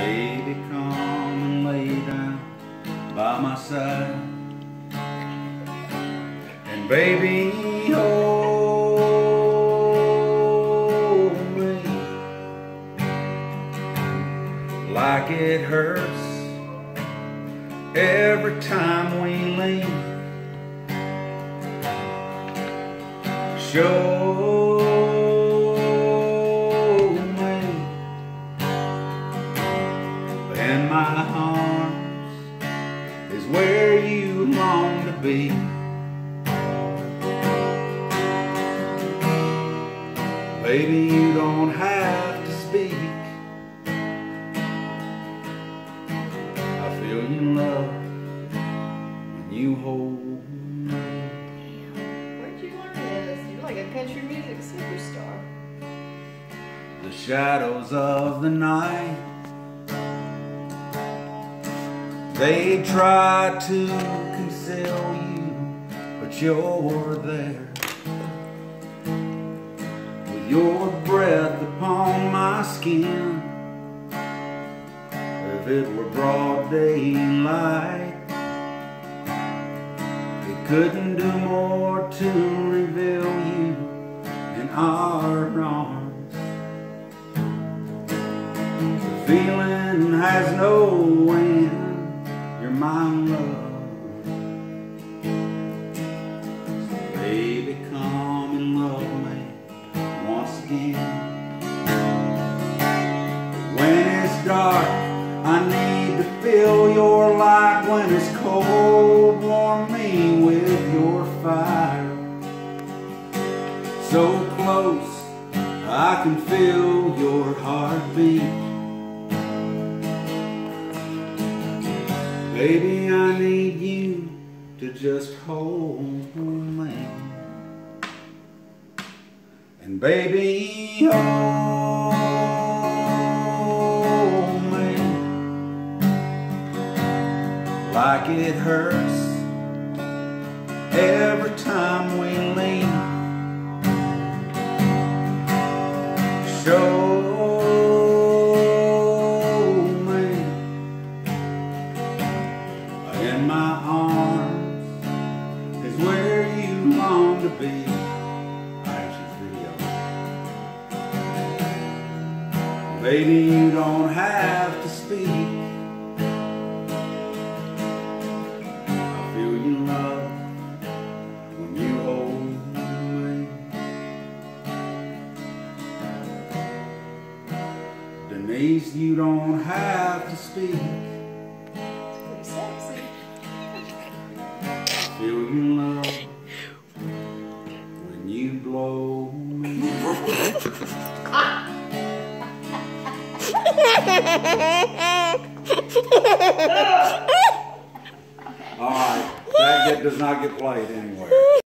Baby, come and lay down by my side. And baby, hold me like it hurts every time we leave. Show me in my arms is where you long to be. Baby, you don't have to speak. I feel your love when you hold me. Where'd you learn this? You're like a country music superstar. The shadows of the night, they try to conceal you, but you're there. With your breath upon my skin, if it were broad daylight, it couldn't do more to reveal you in our arms. The feeling has no end. You're my love. So baby, come and love me once again. When it's dark, I need to feel your light. When it's cold, warm me with your fire. So close, I can feel your heartbeat. Baby, I need you to just hold me. And baby, hold me like it hurts every time we leave. Show in my arms is where you long to be. Baby, you don't have to speak. I feel your love when you hold me. Denise, you don't have to speak. Pretty sexy. Feel your love when you blow me. Alright, that does not get played anywhere.